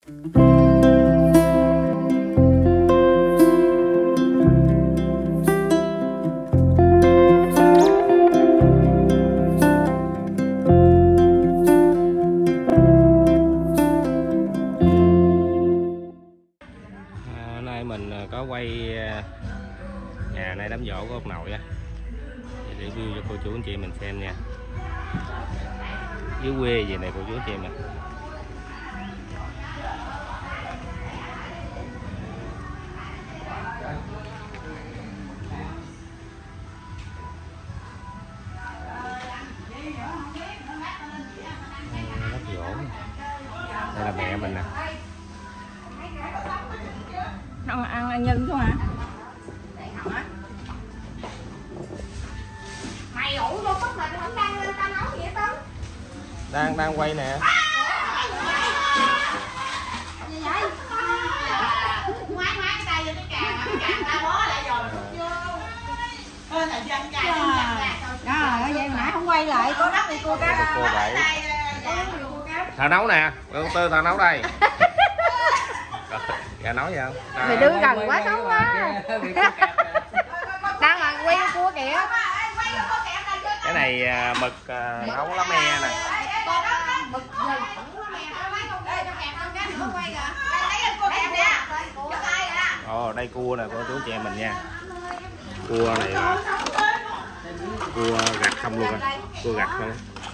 Hôm nay mình có quay nhà nay đám giỗ của ông nội á, để review cho cô chú anh chị mình xem nha. Dưới quê gì này cô chú anh chị mình. Đám giỗ. Đây là mẹ mình nè. Ăn nhân thôi hả? Mày ủ luôn mất mình không đăng lên tao nấu vậy Tấn. Đang quay nè. Gì vậy? Ngoái cái tay vô cái càng ta bó lại rồi vô. Ơi là dân trai rồi vậy nãy không quay lại có đất thì cô cá. Cô bảy. Thợ nấu nè, tư thợ nấu đây. Gà nấu gì không? Mày đưa gần quá xấu quá. Đang mà quay cua kìa. Cái này mực nấu lá me nè. Ồ, đây cua nè cô chú chị em mình nha. Cua này cua gặt không luôn à. Cua gặt không.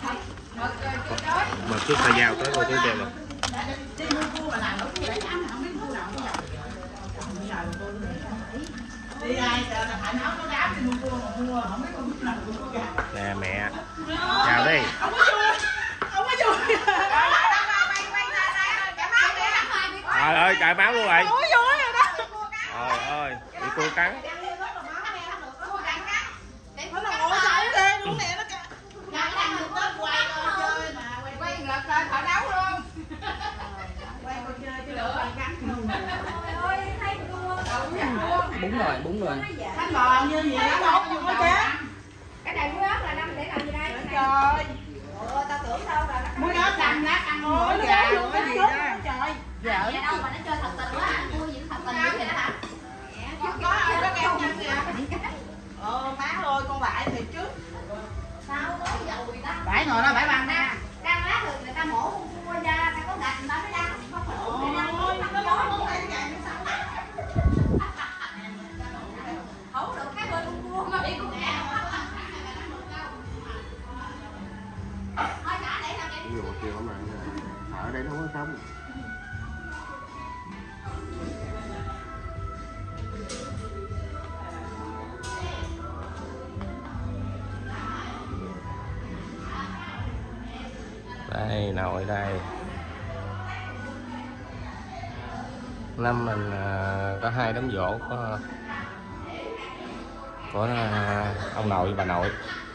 Mà chút tay dao tới cô chú chị em mình. Nè mẹ chào đi. Trời ơi cài máu luôn rồi. Trời ơi bị cua cắn. Bún rồi. Bánh bò như gì đó không có chứ. Cái này muối ớt là năm để làm gì đây? Trời. Tao tưởng đâu là muối ớt làm lát ăn mỗi gà luôn cái gì đó. Trời. Vợ đâu mà nó chơi thật tình quá hả? Mua gì thật tình dữ vậy đó hả? Có ai đó kêu nhanh kìa. Má ơi con bãi thì trước. Sao có dầu gì đó. Bãi ngồi đó bãi băng nha. Đang lát rồi người ta mổ cua ra, ta có gạch người ta mới đăng. Không phải ủi để đăng. Nó mổ muốn ăn gạch sao? Hấu được cái bên con cua mà bị con gà. Thôi trả để làm em. Nhiều chiều mà ở đây nó không có sống. Đây nồi đây. Năm mình có hai đám giỗ của ông nội bà nội.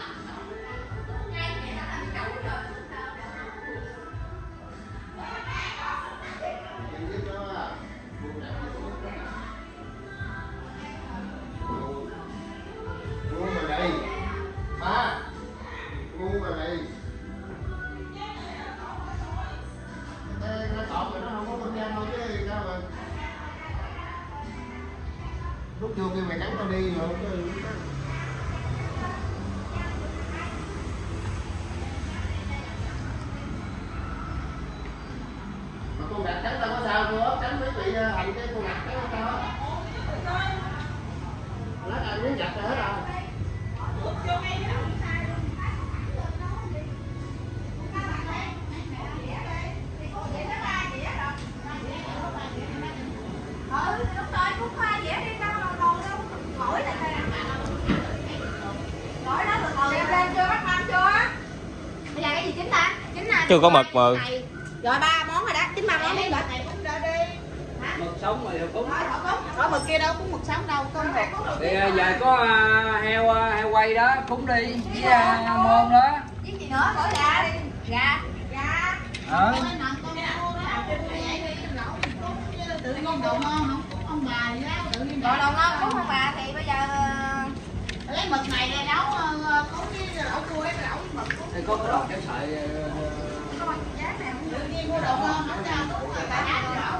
Lúc vô kia mày cắn tao đi rồi. Mà con gạch cắn tao có sao cô? Cắn mấy bị hành cái con gạch cắn tao. Lát anh miếng gạch rồi hết rồi. Chưa có mực mà. Rồi 3 món rồi đó, 93 món đi. Mực sống rồi cúng. Có mực kia đâu, cũng mực sống đâu, có mực. Thì giờ có heo quay đó, cúng đi với môn đó. Với gì nữa, bỏ gà đi. Gà. Tự nhiên con đồ ngon không? Cúng ông bà gì đó, tự nhiên đồ ngon cúng ông bà thì bây giờ lấy mực này để nấu cúng với lẩu cua với lẩu với mực. Thì có cái đồ kéo sợi. Tự nhiên mua đồ ngon không cho cúng người ta.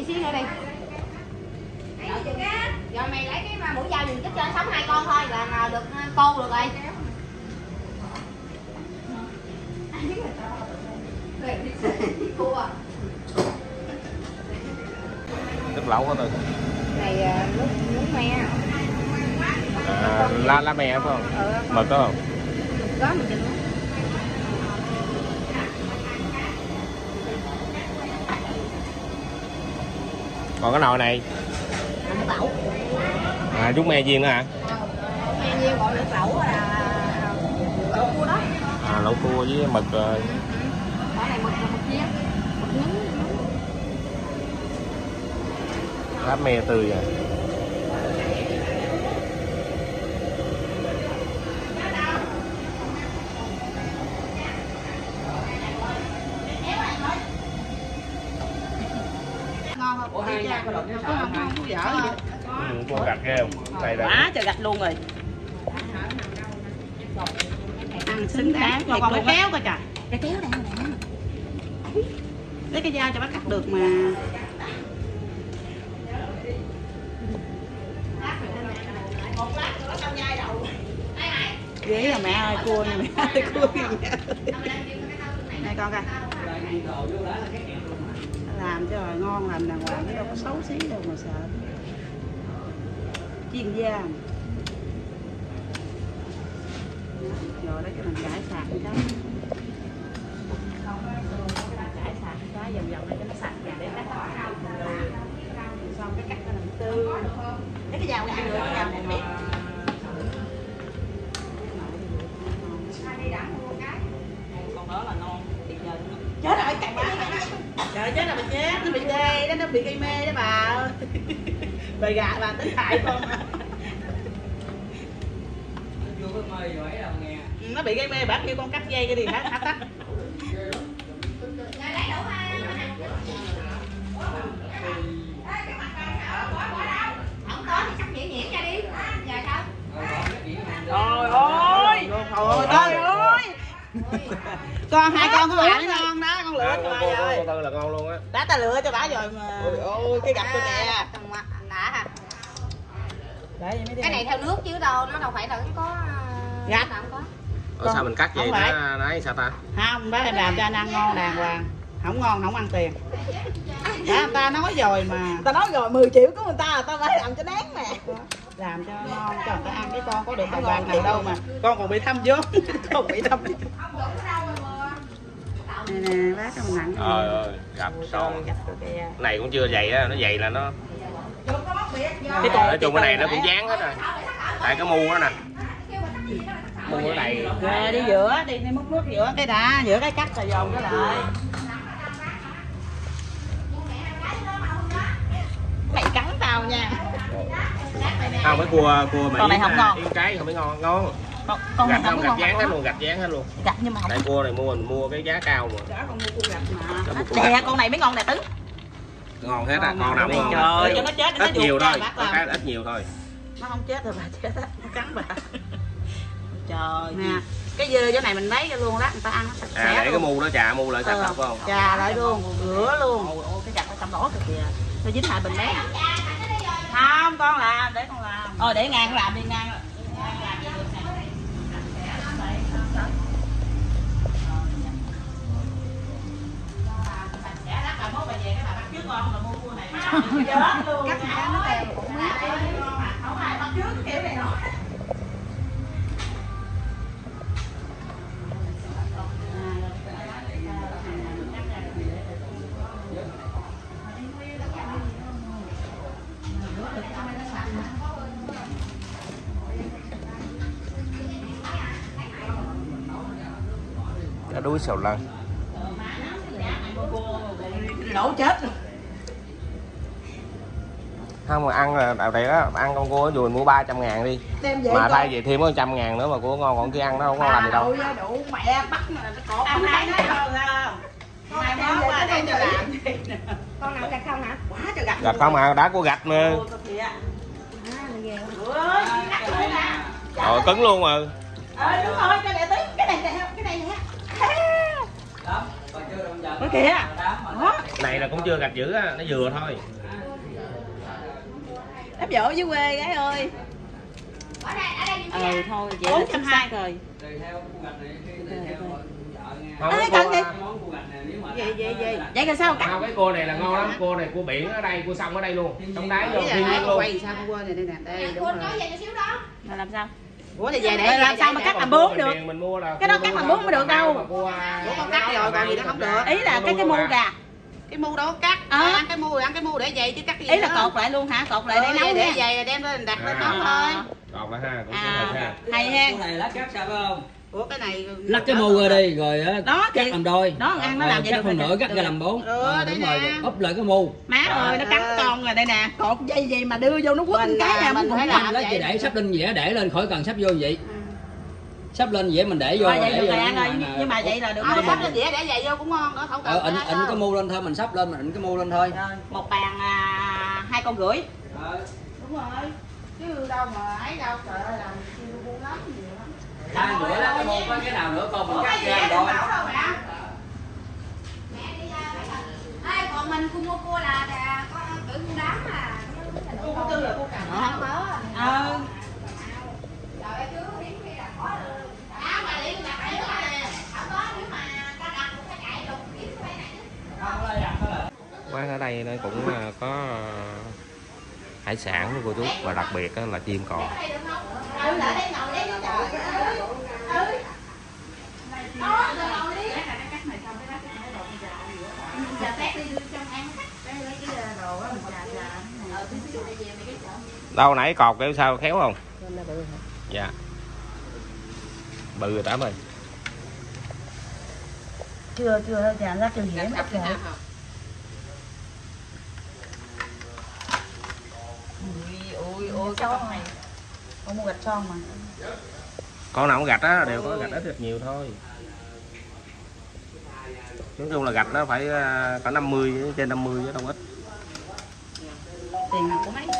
xíu nữa đi. Rồi mày lấy cái mũi dao dùng chút cho sống 2 con thôi là được cô được rồi. Nước lẩu hả Tư? Này nước me. Lá me phải không? Mực có không? Có mình chừng. Còn cái nồi này Nước lẩu. chút me viên nữa hả? Me viên gọi nước lẩu là lẩu cua đó. Lẩu cua với mực. Cái này mực viên. Mực nhúng. Lá me tươi à. Ngon không? Ủa hai nhà có đợt Có không? Không có dở gì. Cua gạch ghê không? Này là Quá trời gạch luôn rồi. Ăn xứng đáng. Còn cái kéo coi trời. Cái kéo đây nè. Lấy cái dao cho bác cắt được mà. Ghế à mẹ ơi, cua nè mẹ ơi, cua kìa. Này con coi. Làm cho rồi ngon, làm đàng hoàng chứ đâu có xấu xí đâu mà sợ. Chiên da. Rồi đó cho mình cải sạc cái. Cải sạc cái vòng vòng này cho nó sạch và để cắt. Xong cái cắt nó làm tư. Lấy cái dao này nữa, cái dao này biết. Con đó là ngon tuyệt vời luôn. Chết rồi, cắt quá. Trời chết là mình chết, nó bị đê đó, nó bị gây mê đó bà. Bà gà bà tính hại con. Nó bị gây mê, bác kêu con cắt dây cái gì hả tắt. Không có thì sắp nhuyễn nhuyễn ra đi. Giờ sao? Trời ơi. Trời ơi. Con hai con của bà nó ngon đó, con lựa cho bà rồi. Tư là ngon luôn á. Đã ta lựa cho bà rồi mà. Ôi cái gặp tôi nè. Đã hả? Cái này theo nước chứ đâu, nó đâu phải là có gạch không có. Sao mình cắt vậy nó nói sao ta? Không, bác em làm cho anh ăn ngon đàng hoàng. Không ngon không ăn tiền. Đã ta nói rồi mà. Ta nói rồi 10 triệu của người ta phải làm cho đáng nè. Làm cho ngon cho người ta ăn, cái con có được đồng vàng nào đâu mà. Con còn bị thâm vốn. Con bị thâm vốn. Nè nè bác cho mình nặng. Trời ơi, gặp son. Này cũng chưa dày á, nó dày là nó. Nói chung cái này nó cũng dán hết rồi. Tại cái mu đó nè. Mu cái này. Rồi đi giữa, đi múc nước giữa cái đã, giữa cái cắt rồi dồn cái lại. Mày cắn tao nha. Không, cái cua Mỹ con này không ngon. Yến cái không phải ngon. Con gạch này không ngon. dán hết luôn, gạch dán hết luôn. Gạch nhưng mà không. Tại cua này mình mua cái giá cao mà. Con mua cua gạch mà. Nè con này mới ngon nè Tứ. Ngon hết á, con nào cũng ngon. Trời cho nó chết nó ít nhiều thôi, cái ít nhiều thôi. Nó không chết rồi bà chết á, nó cắn bà. Trời nè, cái dưa chỗ này mình lấy cho luôn đó, người ta ăn nó sạch sẽ để luôn. cái mu đó trà mu lại sạch phải không? Trà lại luôn, rửa luôn. Ôi cái gạch nó cầm đỏ kìa. Nó dính hại bình đấy. Không, con làm, để con làm. Để ngang con làm đi ngang. Cắt ra nó tèo cũng mát. Không ai bắt trước kiểu này nọ. Cá đuối xào lăn. Lỗ chết rồi. Không mà ăn là đây đó, ăn con cua dù mình mua 300.000 đi. Mà thay về thêm có 100.000 nữa mà cua ngon, còn kia ăn nó không có làm gì đâu. Đủ mẹ bắt mà nó cột. Ông hai nói không sao. Con này món qua để cho làm. Con nào gạch không hả? Quá trời gạch. Gạch không mà đá của gạch mà. Rồi cứng luôn mà. Đúng rồi, cho để tí cái này nè. Có kìa. Này là cũng chưa gạch dữ á, nó vừa thôi. Đáp dỗ với quê gái ơi. Thôi vậy là chính xác rồi. Không, cần gì? Vậy là sao cắt? Không, cái cua này là ngon lắm, cua này cua biển ở đây, cua sông ở đây luôn, trong đáy vô thiên nhiên luôn. Quay sao cua này đây nè, đây đúng rồi. Là làm sao? Ủa thì về để làm sao mà cắt làm bốn được? Mình mua là Cái đó cắt làm bốn mới được đâu. Ủa con cắt rồi còn gì nó không được. Ý là cái mu gà. Cái mu đâu cắt, ăn cái mu để vậy chứ cắt gì. Ý là cột lại luôn hả? Cột lại để nấu để nha. vậy đem lên đặt lên nấu thôi. Cột lại ha, cũng ha. Hay ha. Cái này lá cắt sao phải không? Ủa cái này Lắc cái mu ra đi rồi á, đó cắt làm đôi. Đó ăn nó làm vậy cắt được phần nửa cắt ra làm 4. đây Đúng rồi, nè. úp lại cái mu. Má ơi nó cắn con rồi đây nè, cột dây gì mà đưa vô nó quất cái nè mình phải làm lấy chỉ để sắp lên dĩa để lên khỏi cần sắp vô vậy. Sắp lên dĩa mình để vô. Vậy được rồi ăn ơi, nhưng mà vậy là được rồi. Sắp lên dĩa để vậy vô cũng ngon nữa, không cần. Ịnh cái mu lên thôi, mình sắp lên mình ịnh cái mu lên thôi. Rồi, một bàn 2,5 con. Đúng rồi. Chứ đâu mà ấy đâu, trời ơi làm chiêu buôn lắm nhiều lắm. Hai bữa đó cái mu có cái nào nữa con mình cắt ra rồi. Còn mình cung mua cua là có cử mua đám mà. Cua tư là cua cà. Không có. Trời ơi chứ hiếm khi là có được. Mà liền đặt đây đó nè. Không có nếu mà ta đặt cũng phải chạy lục kiếm cái này. Quán ở đây nó cũng có hải sản của cô chú, và đặc biệt là chim cò. Đâu nãy cọt kêu sao khéo không? Dạ. Bự rồi Tám ơi. Chưa chà lát chưa hiểm hết rồi. Ôi con này. Con mua gạch son mà. Con nào cũng gạch á, đều có gạch ít được nhiều thôi. Nói chung là gạch nó phải cả 50, trên 50 chứ không ít. Tiền của mấy?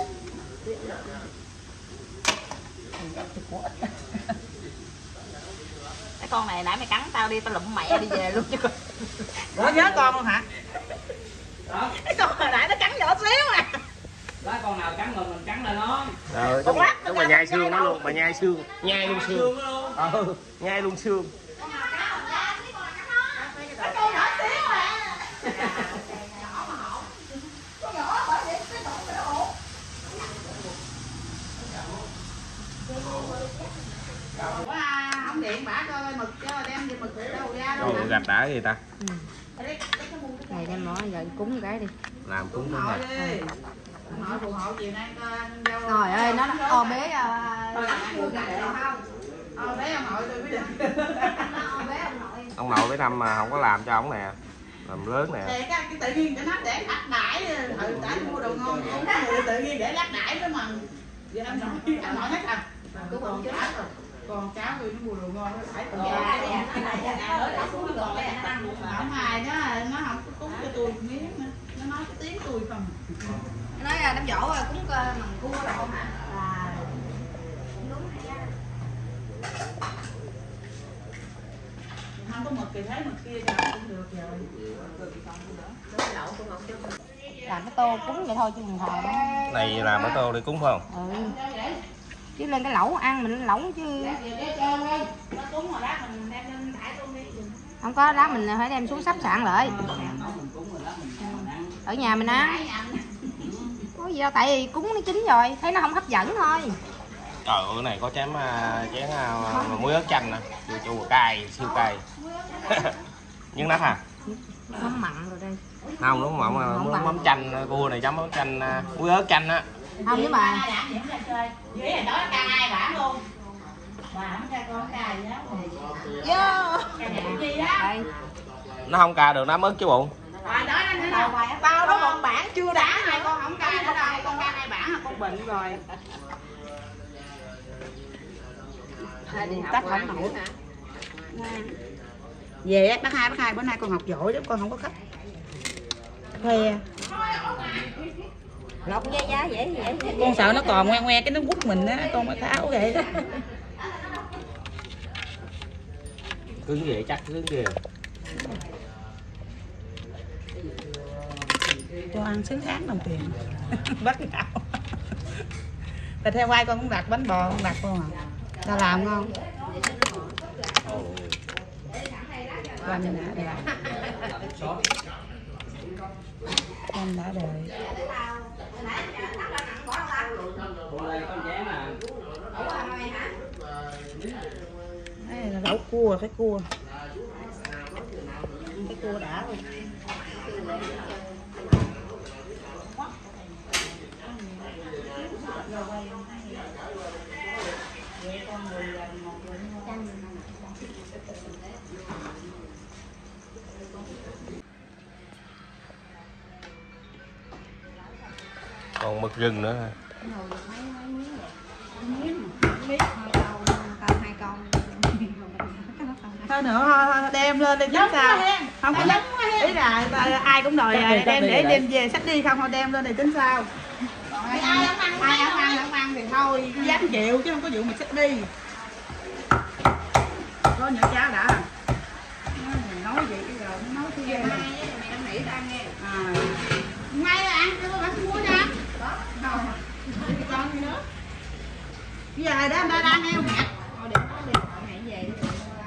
Cái con này nãy mày cắn tao đi, tao lụm mẹ đi về luôn chứ con. Ủa nhớ con không hả? Đó. Cái con hồi nãy nó cắn nhỏ xíu nè. Lá con nào cắn mình cắn lên nó. Rồi, đúng mà nhai xương nó luôn, mà nhai xương, nhai luôn xương. Nhai luôn xương. Con nhỏ xíu à. Không điện bả coi mực cho đem về mực đâu ra đâu. Rồi gạch đã gì ta? Này đem mỏ giờ cúng cái đi. Làm cúng luôn nè. Nội phụ hộ chiều nay con Trời ơi nó o bé bé ông nội tôi quyết định. Ông nội với Thăm mà không có làm cho ổng nè. Làm lớn nè. Thì cái tự nhiên để nó để lát đãi, tại mua đồ ngon cũng tự nhiên để lát đãi đó mà. Giờ anh nội hết à. Còn cháu tôi nó mua đồ ngon nó phải tự không ai nó không có cúng cho tôi miếng nữa, nó nói cái tiếng tôi không. Nó nói là đám dỗ rồi cúng cơ mần cua đồ hả? Không có mực thì thấy mực kia giờ cũng được rồi. Làm cái tô cúng vậy thôi chứ bình thường. Này làm cái tô đi cúng phải không? Chứ lên cái lẩu ăn mình lẩu chứ. Không có lát mình phải đem xuống sắp sạn lại. Ở nhà mình ăn. Có gì đâu, tại vì cúng nó chín rồi, thấy nó không hấp dẫn thôi. Trời ơi, cái này có chén muối ớt chanh nè, chua chua cay, siêu cay. Nhưng nát hả? Mắm mặn rồi đây. Không, đúng không? Mắm chanh, cua này chấm mắm chanh, muối ớt chanh á. Không nhưng mà Vậy là nói ca hai bản luôn. Bà không ca con ca gì đó. đây. Nó không ca được, nó mất chứ bụng. Tao đó một bản chưa đã. Hai con không ca nữa đâu, con ca hai bản là con bệnh rồi. Tắt không nổi. Về bác hai bữa nay con học giỏi chứ con không có khách. Khoe. Lọc giá giá dễ. Con sợ nó còn ngoe cái nó quất mình á, con mới tháo vậy. Cứng vậy chắc cứng kìa. cho ăn xứng đáng đồng tiền. Bánh gạo. Thịt heo quay con cũng đặt, bánh bò cũng đặt luôn à. Ta làm ngon. Anh đã đợi. Anh đã đợi. Đây là lẩu cua, cái cua. Cái cua đã luôn. Còn mực rừng nữa hả? Thôi nữa thôi đem lên đi chứ sao không có ý là ai cũng đòi đem để đem về sách đi không thôi đem lên thì tính sao. Ai không ăn thì thôi dám chịu chứ không có vụ mà sách đi. Có nhỏ cháu đã nói vậy cái rồi nó nói cái ghê mày đang nghĩ tao nghe ngay là ăn cho bạn mua ra đó con gì nữa bây giờ đó anh ta đang nghe mẹ thôi để mẹ về đi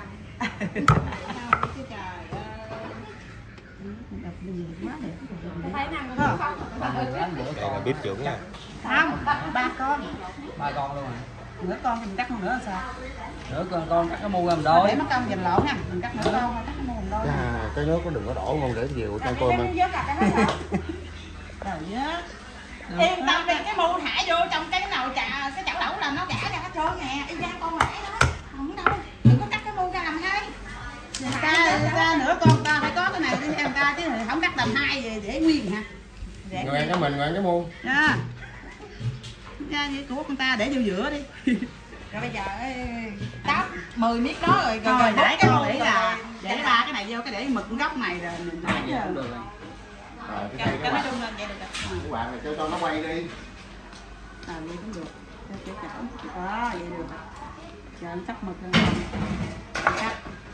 Đây là bếp trưởng nha. Không, ba con luôn à? Nửa con thì mình cắt con nữa là sao? Nửa con cắt cái mu làm đôi. Để mất công dành lộn nha, mình cắt nửa con thôi, cắt cái mu làm đôi. Cái nước nó đừng có đổ ngon để nhiều cho cô ăn. Trời ơi. Yên tâm đi, cái mu thả vô trong cái nồi cái chảo lẩu là nó gã ra hết trơn nè, y chang con nãy đó. Không đâu, đừng có cắt cái mu ra làm hai. Ta nửa con ta phải có cái này đi theo ta chứ không cắt làm hai về để nguyên hả? Ngoan cái mình, ngoan cái mu. Nha. Nha vậy của con ta để vô giữa đi. Rồi bây giờ táp 10 miếng đó rồi để cái mu để ba cái này vô cái để mực góc này rồi mình thả vô. Cái nói chung lên vậy được rồi. Các bạn này cho nó quay đi. Vậy cũng được. Cho chảo. Đó, vậy được. Giờ anh sắp mực lên. Cắt.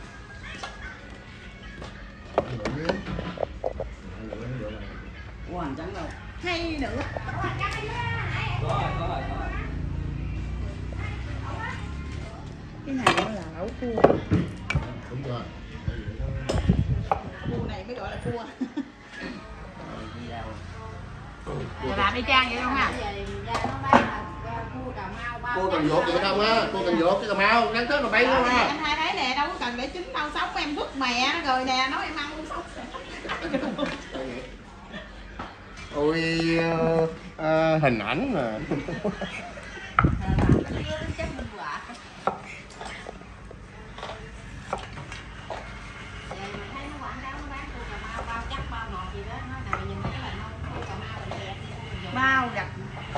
Hoàn trắng đâu. Hay nữa. Có rồi. Cái này nó là lẩu cua. Đúng rồi. Cua này mới gọi là cua. Giờ làm y chang vậy không ha? Cô cần dột vậy không á? Cô cần dột cái Cà Mau, đáng chết là bay luôn ha. Anh hai thấy nè, đâu có cần để trứng đâu sống em vứt mẹ rồi nè, nói em ăn luôn sống. Ôi hình ảnh mà. Bao gạch.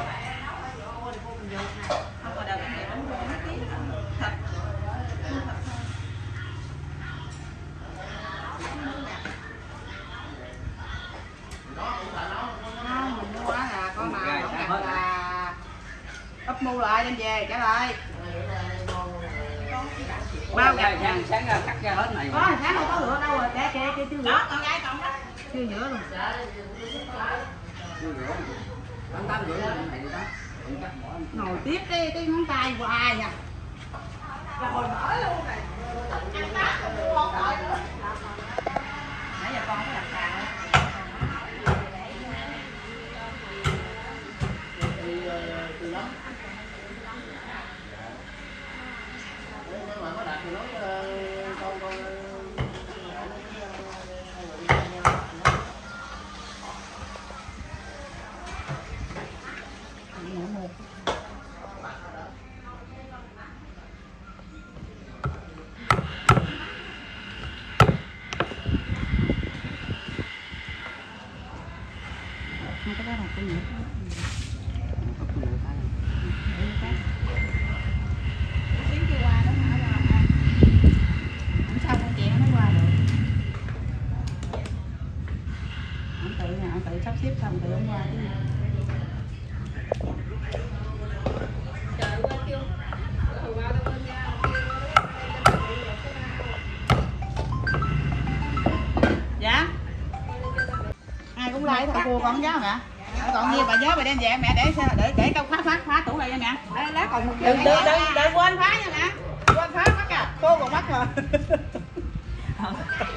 Mình mua là có màu gạch là ấp mu lại đem về trả lại. Bao gạch sáng ra cắt ra hết này. có sáng không có lửa đâu rồi kìa kia chưa rửa. Đó, con gái còn đó. Chưa rửa luôn. Ngồi tiếp cái ngón tay hoài à. Là hồi mở luôn này. Ăn bát không mua không đợi nữa. Nãy giờ con có đặt hàng không? lấy thằng cua con giá mẹ. Còn gì bà nhớ bà đem về mẹ để câu phá tủ này nha mẹ. Lá còn một đừng quên phá nha mẹ. Quên phá mất à. Cô còn mất rồi.